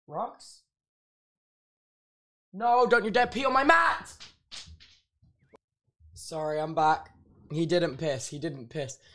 Rocks? No, don't you dare pee on my mat! Sorry, I'm back. He didn't piss.